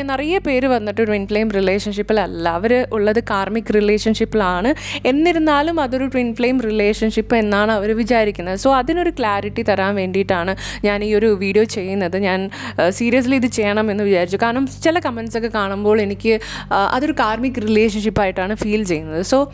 നിറയെ പേര് വന്നിട്ട് ട്വിൻ ഫ്ലെയിം റിലേഷൻഷിപ്പിലല്ല, അവർ ഉള്ളത് കാർമിക് റിലേഷൻഷിപ്പിലാണ്. എന്നിരുന്നാലും അതൊരു ട്വിൻ ഫ്ലെയിം റിലേഷൻഷിപ്പ് എന്നാണ് അവർ വിചാരിക്കുന്നത്. സോ അതിനൊരു ക്ലാരിറ്റി തരാൻ വേണ്ടിയിട്ടാണ് ഞാൻ ഈ ഒരു വീഡിയോ ചെയ്യുന്നത്. ഞാൻ സീരിയസ്ലി ഇത് ചെയ്യണമെന്ന് വിചാരിച്ചു. കാരണം ചില കമൻസൊക്കെ കാണുമ്പോൾ എനിക്ക് അതൊരു കാർമിക് റിലേഷൻഷിപ്പായിട്ടാണ് ഫീൽ ചെയ്യുന്നത്. സോ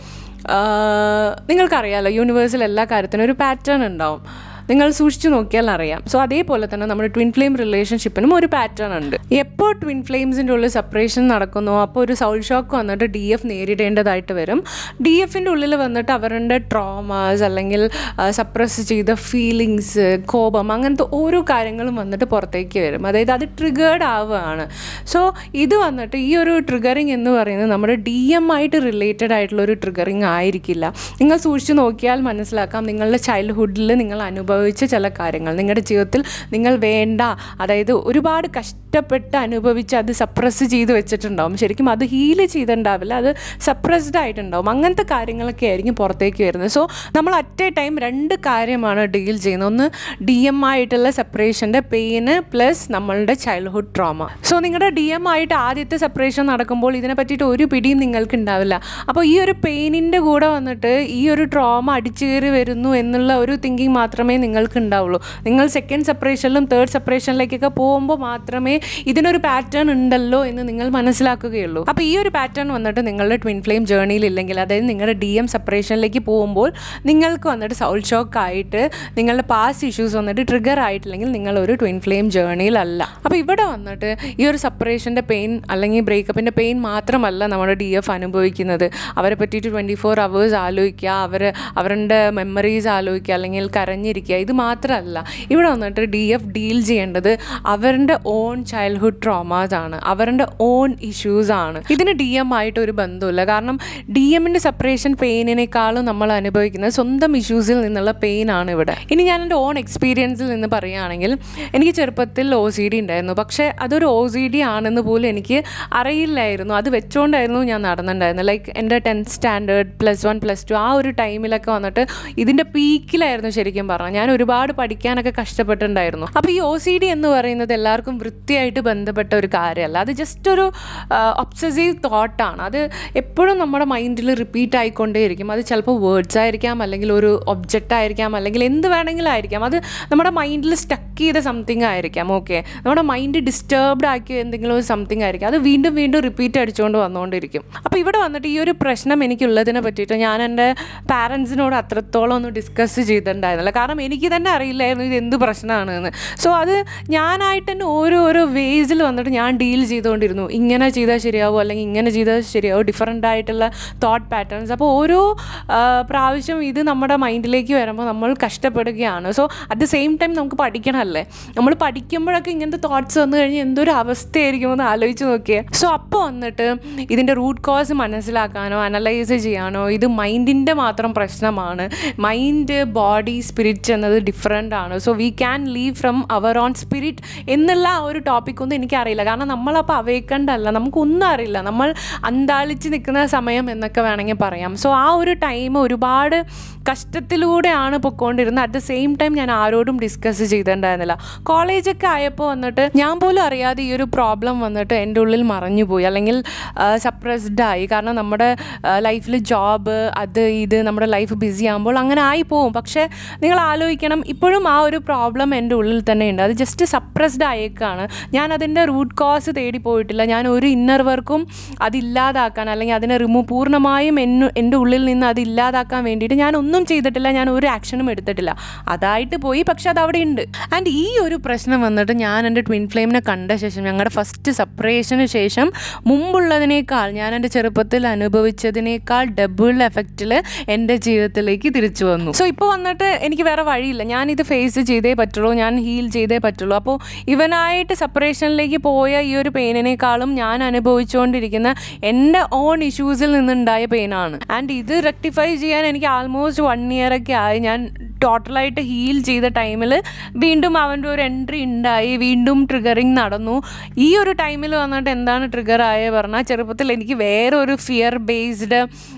നിങ്ങൾക്കറിയാമല്ലോ, യൂണിവേഴ്സിൽ എല്ലാ കാര്യത്തിനും ഒരു പാറ്റേൺ ഉണ്ടാവും, നിങ്ങൾ സൂക്ഷിച്ചു നോക്കിയാൽ അറിയാം. സോ അതേപോലെ തന്നെ നമ്മുടെ ട്വിൻ ഫ്ലെയിം റിലേഷൻഷിപ്പിനും ഒരു പാറ്റേൺ ഉണ്ട്. എപ്പോൾ ട്വിൻ ഫ്ലെയിംസിൻ്റെ ഉള്ളിൽ സെപ്പറേഷൻ നടക്കുന്നു അപ്പോൾ ഒരു സൗൾ ഷോക്ക് വന്നിട്ട് DF നേരിടേണ്ടതായിട്ട് വരും. DFിൻ്റെ ഉള്ളിൽ വന്നിട്ട് അവരുടെ ട്രോമാസ് അല്ലെങ്കിൽ സപ്രസ് ചെയ്ത ഫീലിങ്സ്, കോപം, അങ്ങനത്തെ ഓരോ കാര്യങ്ങളും വന്നിട്ട് പുറത്തേക്ക് വരും. അതായത് അത് ട്രിഗേർഡ് ആവുകയാണ്. സോ ഇത് വന്നിട്ട് ഈ ഒരു ട്രിഗറിങ് എന്ന് പറയുന്നത് നമ്മുടെ DM ആയിട്ട് റിലേറ്റഡ് ആയിട്ടുള്ള ഒരു ട്രിഗറിങ് ആയിരിക്കില്ല. നിങ്ങൾ സൂക്ഷിച്ചു നോക്കിയാൽ മനസ്സിലാക്കാം, നിങ്ങളുടെ ചൈൽഡ്ഹുഡിൽ നിങ്ങൾ അനുഭവിച്ച ചില കാര്യങ്ങൾ നിങ്ങളുടെ ജീവിതത്തിൽ നിങ്ങൾ വേണ്ട, അതായത് ഒരുപാട് കഷ്ടപ്പെട്ട് അനുഭവിച്ച് അത് സപ്രസ് ചെയ്ത് വെച്ചിട്ടുണ്ടാവും. ശരിക്കും അത് ഹീൽ ചെയ്തിട്ടുണ്ടാവില്ല, അത് സപ്രസ്ഡ് ആയിട്ടുണ്ടാവും. അങ്ങനത്തെ കാര്യങ്ങളൊക്കെ ആയിരിക്കും പുറത്തേക്ക് വരുന്നത്. സോ നമ്മൾ അറ്റ് എ ടൈം 2 കാര്യമാണ് ഡീൽ ചെയ്യുന്നത്. ഒന്ന് DM ആയിട്ടുള്ള സെപ്പറേഷൻ്റെ പെയിന് പ്ലസ് നമ്മളുടെ ചൈൽഡ്ഹുഡ് ട്രോമ. സോ നിങ്ങളുടെ DM ആയിട്ട് ആദ്യത്തെ സെപ്പറേഷൻ നടക്കുമ്പോൾ ഇതിനെ പറ്റിയിട്ട് ഒരു പിടിയും നിങ്ങൾക്ക് ഉണ്ടാവില്ല. അപ്പോൾ ഈ ഒരു പെയിനിൻ്റെ കൂടെ വന്നിട്ട് ഈ ഒരു ട്രോമ അടിച്ചു കയറി വരുന്നു എന്നുള്ള ഒരു തിങ്കിങ് മാത്രമേ നിങ്ങൾക്ക് ഉണ്ടാവുള്ളൂ. നിങ്ങൾ സെക്കൻഡ് സെപ്പറേഷനിലും തേർഡ് സെപ്പറേഷനിലേക്കൊക്കെ പോകുമ്പോൾ മാത്രമേ ഇതിനൊരു പാറ്റേൺ ഉണ്ടല്ലോ എന്ന് നിങ്ങൾ മനസ്സിലാക്കുകയുള്ളൂ. അപ്പോൾ ഈ ഒരു പാറ്റേൺ വന്നിട്ട് നിങ്ങളുടെ ട്വിൻ ഫ്ലെയിം ജേർണിയിൽ ഇല്ലെങ്കിൽ, അതായത് നിങ്ങളുടെ DM സെപ്പറേഷനിലേക്ക് പോകുമ്പോൾ നിങ്ങൾക്ക് വന്നിട്ട് സൗൾ ഷോക്ക് ആയിട്ട് നിങ്ങളുടെ പാസ്റ്റ് ഇഷ്യൂസ് വന്നിട്ട് ട്രിഗർ ആയിട്ടില്ലെങ്കിൽ നിങ്ങളൊരു ട്വിൻ ഫ്ലെയിം ജേർണിയിലല്ല. അപ്പോൾ ഇവിടെ വന്നിട്ട് ഈ ഒരു സെപ്പറേഷൻ്റെ പെയിൻ അല്ലെങ്കിൽ ബ്രേക്കപ്പിൻ്റെ പെയിൻ മാത്രമല്ല നമ്മുടെ DF അനുഭവിക്കുന്നത്. അവരെ പറ്റിയിട്ട് 24 hours ആലോചിക്കുക, അവരുടെ മെമ്മറീസ് ആലോചിക്കുക, അല്ലെങ്കിൽ കരഞ്ഞിരിക്കുക. ഇത് മാത്രമല്ല, ഇവിടെ വന്നിട്ട് DF ഡീൽ ചെയ്യേണ്ടത് അവരുടെ ഓൺ ചൈൽഡ്ഹുഡ് ട്രോമാസ് ആണ്, അവരുടെ ഓൺ ഇഷ്യൂസ് ആണ്. ഇതിന് DM ആയിട്ട് ഒരു ബന്ധമില്ല. കാരണം DMൻ്റെ സെപ്പറേഷൻ പെയിനിനേക്കാളും നമ്മൾ അനുഭവിക്കുന്നത് സ്വന്തം ഇഷ്യൂസിൽ നിന്നുള്ള പെയിൻ ആണ് ഇവിടെ. ഇനി ഞാൻ എൻ്റെ ഓൺ എക്സ്പീരിയൻസിൽ നിന്ന് പറയുകയാണെങ്കിൽ, എനിക്ക് ചെറുപ്പത്തിൽ OCD ഉണ്ടായിരുന്നു. പക്ഷേ അതൊരു OCD ആണെന്ന് പോലും എനിക്ക് അറിയില്ലായിരുന്നു. അത് വെച്ചുകൊണ്ടായിരുന്നു ഞാൻ നടന്നിട്ടുണ്ടായിരുന്നത്. ലൈക്ക് എൻ്റെ 10th സ്റ്റാൻഡേർഡ് +1 +2 ആ ഒരു ടൈമിലൊക്കെ വന്നിട്ട് ഇതിൻ്റെ പീക്കിലായിരുന്നു ശരിക്കും പറഞ്ഞാൽ. ഞാൻ ഒരുപാട് പഠിക്കാനൊക്കെ കഷ്ടപ്പെട്ടിട്ടുണ്ടായിരുന്നു. അപ്പോൾ ഈ OCD എന്ന് പറയുന്നത് എല്ലാവർക്കും വൃത്തിയായിട്ട് ബന്ധപ്പെട്ട ഒരു കാര്യമല്ല. അത് ജസ്റ്റ് ഒരു ഒബ്സസീവ് തോട്ടാണ്. അത് എപ്പോഴും നമ്മുടെ മൈൻഡിൽ റിപ്പീറ്റ് ആയിക്കൊണ്ടേയിരിക്കും. അത് ചിലപ്പോൾ വേർഡ്സ് ആയിരിക്കാം, അല്ലെങ്കിൽ ഒരു ഒബ്ജക്റ്റ് ആയിരിക്കാം, അല്ലെങ്കിൽ എന്ത് വേണമെങ്കിലും ആയിരിക്കാം. അത് നമ്മുടെ മൈൻഡിൽ സ്റ്റക്ക് ചെയ്ത സംതിങ് ആയിരിക്കാം. ഓക്കെ, നമ്മുടെ മൈൻഡ് ഡിസ്റ്റർബ്ഡ് ആക്കിയ എന്തെങ്കിലും ഒരു സംതിങ് ആയിരിക്കും. അത് വീണ്ടും വീണ്ടും റിപ്പീറ്റ് അടിച്ചുകൊണ്ട് വന്നുകൊണ്ടിരിക്കും. അപ്പോൾ ഇവിടെ വന്നിട്ട് ഈ ഒരു പ്രശ്നം എനിക്കുള്ളതിനെ പറ്റിയിട്ട് ഞാൻ എൻ്റെ പാരൻസിനോട് അത്രത്തോളം ഒന്ന് ഡിസ്കസ് ചെയ്തിട്ടുണ്ടായിരുന്നില്ല. കാരണം എനിക്ക് തന്നെ അറിയില്ലായിരുന്നു ഇത് എന്ത് പ്രശ്നമാണെന്ന്. സോ അത് ഞാനായിട്ട് തന്നെ ഓരോരോ വേസിൽ വന്നിട്ട് ഞാൻ ഡീൽ ചെയ്തുകൊണ്ടിരുന്നു. ഇങ്ങനെ ചെയ്താൽ ശരിയാവും, അല്ലെങ്കിൽ ഇങ്ങനെ ചെയ്താൽ ശരിയാവും, ഡിഫറൻ്റ് ആയിട്ടുള്ള തോട്ട് പാറ്റേൺസ്. അപ്പോൾ ഓരോ പ്രാവശ്യം ഇത് നമ്മുടെ മൈൻഡിലേക്ക് വരുമ്പോൾ നമ്മൾ കഷ്ടപ്പെടുകയാണ്. So at the same time നമുക്ക് പഠിക്കണമല്ലേ. നമ്മൾ പഠിക്കുമ്പോഴൊക്കെ ഇങ്ങനത്തെ തോട്ട്സ് വന്നു കഴിഞ്ഞാൽ എന്തൊരു അവസ്ഥയായിരിക്കും എന്ന് ആലോചിച്ച് നോക്കിയേ. സോ അപ്പോൾ വന്നിട്ട് ഇതിൻ്റെ റൂട്ട് കോസ് മനസ്സിലാക്കാനോ അനലൈസ് ചെയ്യാനോ, ഇത് മൈൻഡിൻ്റെ മാത്രം പ്രശ്നമാണ്, മൈൻഡ് ബോഡി സ്പിരിറ്റ് എന്നത് ഡിഫറെൻ്റ് ആണ്, so we can leave from our own spirit എന്നുള്ള ആ ഒരു ടോപ്പിക്കൊന്നും എനിക്കറിയില്ല. കാരണം നമ്മളപ്പോൾ അവേക്കണ്ടല്ല, നമുക്കൊന്നും അറിയില്ല, നമ്മൾ അന്താളിച്ച് നിൽക്കുന്ന സമയം എന്നൊക്കെ വേണമെങ്കിൽ പറയാം. സോ ആ ഒരു ടൈം ഒരുപാട് കഷ്ടത്തിലൂടെയാണ് പൊയ്ക്കൊണ്ടിരുന്നത്. അറ്റ് ദ സെയിം ടൈം ഞാൻ ആരോടും ഡിസ്കസ് ചെയ്തിട്ടുണ്ടായിരുന്നില്ല. കോളേജൊക്കെ ആയപ്പോൾ വന്നിട്ട് ഞാൻ പോലും അറിയാതെ ഈ ഒരു പ്രോബ്ലം വന്നിട്ട് എൻ്റെ ഉള്ളിൽ മറഞ്ഞുപോയി, അല്ലെങ്കിൽ സപ്രസ്ഡ് ആയി. കാരണം നമ്മുടെ ലൈഫിൽ ജോബ് അത് ഇത് നമ്മുടെ ലൈഫ് ബിസി ആകുമ്പോൾ അങ്ങനെ ആയി പോവും. പക്ഷേ നിങ്ങൾ ആലോചിക്കണം, ഇപ്പോഴും ആ ഒരു പ്രോബ്ലം എൻ്റെ ഉള്ളിൽ തന്നെ ഉണ്ട്. അത് ജസ്റ്റ് സപ്രസ്ഡ് ആയേക്കാണ്. ഞാൻ അതിൻ്റെ റൂട്ട് കോസ് തേടി പോയിട്ടില്ല. ഞാൻ ഒരു ഇന്നർ വർക്കും അതില്ലാതാക്കാൻ, അല്ലെങ്കിൽ അതിനെ പൂർണ്ണമായും എൻ്റെ ഉള്ളിൽ നിന്ന് അത് ഇല്ലാതാക്കാൻ വേണ്ടിയിട്ട് ഞാൻ ഒന്നും ചെയ്തിട്ടില്ല, ഞാൻ ഒരു ആക്ഷനും എടുത്തിട്ടില്ല. അതായിട്ട് പോയി, പക്ഷെ അതവിടെ ഉണ്ട്. ആൻഡ് ഈ ഒരു പ്രശ്നം വന്നിട്ട് ഞാൻ എൻ്റെ ട്വിൻ ഫ്ലെയിമിനെ കണ്ട ശേഷം, ഞങ്ങളുടെ ഫസ്റ്റ് സെപ്പറേഷന് ശേഷം മുമ്പുള്ളതിനേക്കാൾ, ഞാൻ എൻ്റെ ചെറുപ്പത്തിൽ അനുഭവിച്ചതിനേക്കാൾ ഡബിൾ എഫക്റ്റിൽ എൻ്റെ ജീവിതത്തിലേക്ക് തിരിച്ചു വന്നു. സോ ഇപ്പോൾ വന്നിട്ട് എനിക്ക് വേറെ വഴിയില്ല, ഞാനിത് ഫേസ് ചെയ്തേ പറ്റുള്ളൂ, ഞാൻ ഹീൽ ചെയ്തേ പറ്റുള്ളൂ. അപ്പോൾ ഇവനായിട്ട് സെപ്പറേഷനിലേക്ക് പോയ ഈ ഒരു പെയിനിനേക്കാളും ഞാൻ അനുഭവിച്ചുകൊണ്ടിരിക്കുന്ന എൻ്റെ ഓൺ ഇഷ്യൂസിൽ നിന്നുണ്ടായ പെയിനാണ്. ആൻഡ് ഇത് റെക്ടിഫൈ ചെയ്യാൻ എനിക്ക് ആൾമോസ്റ്റ് 1 year ഒക്കെ ആയി. ഞാൻ ടോട്ടലായിട്ട് ഹീൽ ചെയ്ത ടൈമിൽ വീണ്ടും അവൻ്റെ ഒരു എൻട്രി ഉണ്ടായി, വീണ്ടും ട്രിഗറിങ് നടന്നു. ഈ ഒരു ടൈമിൽ വന്നിട്ട് എന്താണ് ട്രിഗർ ആയത് പറഞ്ഞാൽ, ചെറുപ്പത്തിൽ എനിക്ക് വേറെ ഒരു ഫിയർ ബേസ്ഡ്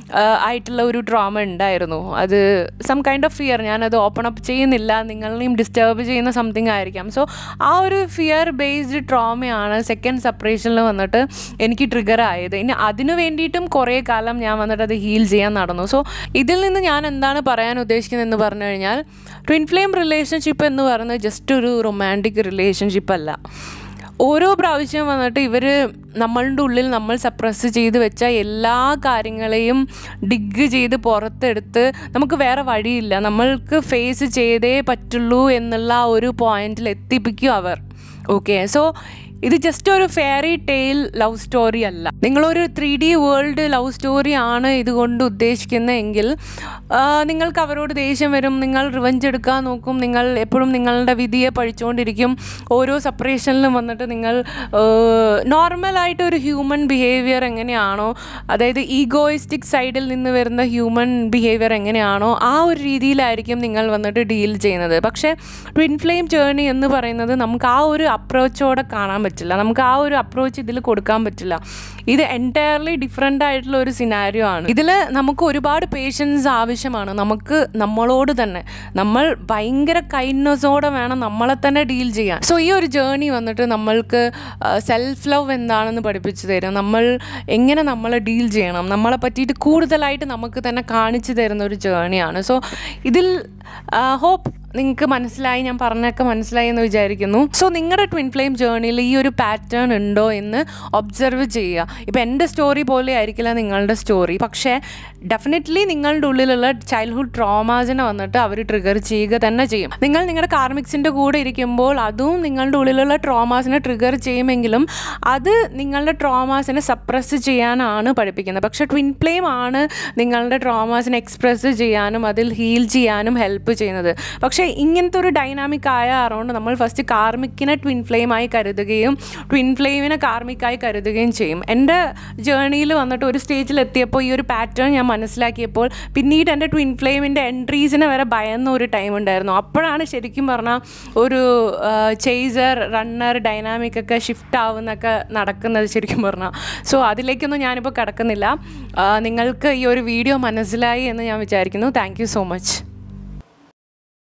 ആയിട്ടുള്ള ഒരു ട്രോമ ഉണ്ടായിരുന്നു. അത് സം കൈൻഡ് ഓഫ് ഫിയർ, ഞാനത് ഓപ്പൺ അപ്പ് ചെയ്യുന്നില്ല, നിങ്ങളെയും ഡിസ്റ്റർബ് ചെയ്യുന്ന സംതിങ് ആയിരിക്കാം. സോ ആ ഒരു ഫിയർ ബേസ്ഡ് ട്രോമയാണ് സെക്കൻഡ് സെപ്പറേഷനിൽ വന്നിട്ട് എനിക്ക് ട്രിഗർ ആയത്. ഇനി അതിനു വേണ്ടിയിട്ടും കുറേ കാലം ഞാൻ വന്നിട്ട് അത് ഹീൽ ചെയ്യാൻ നടന്നു. സോ ഇതിൽ നിന്ന് ഞാൻ എന്താണ് പറയാൻ ഉദ്ദേശിക്കുന്നതെന്ന് പറഞ്ഞു കഴിഞ്ഞാൽ, ട്വിൻ ഫ്ലെയിം റിലേഷൻഷിപ്പ് എന്ന് പറയുന്നത് ജസ്റ്റ് ഒരു റൊമാൻറ്റിക് റിലേഷൻഷിപ്പ് അല്ല. ഓരോ പ്രാവശ്യം വന്നിട്ട് ഇവർ നമ്മളുടെ ഉള്ളിൽ നമ്മൾ സപ്രസ് ചെയ്ത് വെച്ച എല്ലാ കാര്യങ്ങളെയും ഡിഗ് ചെയ്ത് പുറത്തെടുത്ത് നമുക്ക് വേറെ വഴിയില്ല, നമ്മൾക്ക് ഫേസ് ചെയ്തേ പറ്റുള്ളൂ എന്നുള്ള ഒരു പോയിന്റിൽ എത്തിപ്പിക്കും അവർ. ഓക്കെ, സോ ഇത് ജസ്റ്റ് ഒരു ഫെയറി ടെയിൽ ലവ് സ്റ്റോറി അല്ല. നിങ്ങളൊരു 3D വേൾഡ് ലവ് സ്റ്റോറി ആണ് ഇതുകൊണ്ട് ഉദ്ദേശിക്കുന്നതെങ്കിൽ നിങ്ങൾക്ക് അവരോട് ദേഷ്യം വരും, നിങ്ങൾ റിവഞ്ച് എടുക്കാൻ നോക്കും, നിങ്ങൾ എപ്പോഴും നിങ്ങളുടെ വിധിയെ പഴിച്ചുകൊണ്ടിരിക്കും. ഓരോ സെപ്പറേഷനിലും വന്നിട്ട് നിങ്ങൾ നോർമലായിട്ട് ഒരു ഹ്യൂമൻ ബിഹേവിയർ എങ്ങനെയാണോ, അതായത് ഈഗോയിസ്റ്റിക് സൈഡിൽ നിന്ന് വരുന്ന ഹ്യൂമൻ ബിഹേവിയർ എങ്ങനെയാണോ ആ ഒരു രീതിയിലായിരിക്കും നിങ്ങൾ വന്നിട്ട് ഡീൽ ചെയ്യുന്നത്. പക്ഷേ ട്വിൻ ഫ്ലെയിം ജേർണി എന്ന് പറയുന്നത് നമുക്ക് ആ ഒരു അപ്രോച്ചോടെ കാണാൻ പറ്റില്ല, നമുക്ക് ആ ഒരു അപ്രോച്ച് ഇതിൽ കൊടുക്കാൻ പറ്റില്ല. ഇത് എൻറ്റയർലി ഡിഫറെൻ്റ് ആയിട്ടുള്ള ഒരു സിനാരിയോ ആണ്. ഇതിൽ നമുക്ക് ഒരുപാട് പേഷ്യൻസ് ആവശ്യമാണ്. നമുക്ക് നമ്മളോട് തന്നെ, നമ്മൾ ഭയങ്കര കൈൻഡ്നെസ്സോടെ വേണം നമ്മളെ തന്നെ ഡീൽ ചെയ്യാൻ. സോ ഈ ഒരു ജേർണി വന്നിട്ട് നമ്മൾക്ക് സെൽഫ് ലവ് എന്താണെന്ന് പഠിപ്പിച്ചു തരും, നമ്മൾ എങ്ങനെ നമ്മളെ ഡീൽ ചെയ്യണം, നമ്മളെ പറ്റിയിട്ട് കൂടുതലായിട്ട് നമുക്ക് തന്നെ കാണിച്ചു തരുന്ന ഒരു ജേർണിയാണ്. സോ ഇതിൽ ഹോപ്പ് നിങ്ങൾക്ക് മനസ്സിലായി, ഞാൻ പറഞ്ഞൊക്കെ മനസ്സിലായി എന്ന് വിചാരിക്കുന്നു. സോ നിങ്ങളുടെ ട്വിൻ ഫ്ലെയിം ജേർണിയിൽ ഈ ഒരു പാറ്റേൺ ഉണ്ടോ എന്ന് ഒബ്സർവ് ചെയ്യുക. ഇപ്പോൾ എൻ്റെ സ്റ്റോറി പോലെ ആയിരിക്കില്ല നിങ്ങളുടെ സ്റ്റോറി, പക്ഷേ ഡെഫിനറ്റ്ലി നിങ്ങളുടെ ഉള്ളിലുള്ള ചൈൽഡ്ഹുഡ് ട്രോമാസിനെ വന്നിട്ട് അവർ ട്രിഗർ ചെയ്യുക തന്നെ ചെയ്യും. നിങ്ങൾ നിങ്ങളുടെ കാർമിക്സിൻ്റെ കൂടെ ഇരിക്കുമ്പോൾ അതും നിങ്ങളുടെ ഉള്ളിലുള്ള ട്രോമാസിനെ ട്രിഗർ ചെയ്യുമെങ്കിലും അത് നിങ്ങളുടെ ട്രോമാസിനെ സപ്രസ് ചെയ്യാനാണ് പഠിപ്പിക്കുന്നത്. പക്ഷേ ട്വിൻ ഫ്ലെയിം ആണ് നിങ്ങളുടെ ട്രോമാസിനെ എക്സ്പ്രസ് ചെയ്യാനും അതിൽ ഹീൽ ചെയ്യാനും ഹെൽപ്പ് ചെയ്യുന്നത്. പക്ഷേ ഇങ്ങനത്തെ ഒരു ഡൈനാമിക് ആയ അറൗണ്ട് നമ്മൾ ഫസ്റ്റ് കാർമിക്കിനെ ട്വിൻ ഫ്ലെയിമായി കരുതുകയും ട്വിൻ ഫ്ലെയിമിനെ കാർമിക്കായി കരുതുകയും ചെയ്യും. എൻ്റെ ജേർണിയിൽ വന്നിട്ട് ഒരു സ്റ്റേജിൽ എത്തിയപ്പോൾ ഈ ഒരു പാറ്റേൺ ഞാൻ മനസ്സിലാക്കിയപ്പോൾ പിന്നീട് എൻ്റെ ട്വിൻ ഫ്ലെയിമിൻ്റെ എൻട്രീസിനെ വരെ ഭയന്ന ഒരു ടൈം ഉണ്ടായിരുന്നു. അപ്പോഴാണ് ശരിക്കും പറഞ്ഞാൽ ഒരു ചേസർ റണ്ണർ ഡൈനാമിക്കൊക്കെ ഷിഫ്റ്റ് ആവുന്നൊക്കെ നടക്കുന്നത് ശരിക്കും പറഞ്ഞാൽ. സോ അതിലേക്കൊന്നും ഞാനിപ്പോൾ കിടക്കുന്നില്ല. നിങ്ങൾക്ക് ഈ ഒരു വീഡിയോ മനസ്സിലായി എന്ന് ഞാൻ വിചാരിക്കുന്നു. Thank you so much.